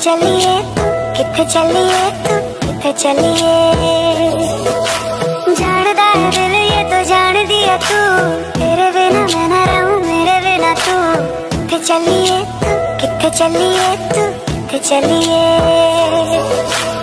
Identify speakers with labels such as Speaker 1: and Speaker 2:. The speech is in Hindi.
Speaker 1: चलिए तू, किथे चलिए तू, किथे चलिए। जानदा है दिल ये तो जान दिया तू, तेरे बिना मैं ना रहूं मेरे बिना तू। किथे चलिए तू, किथे चलिए तू, किथे चलिए।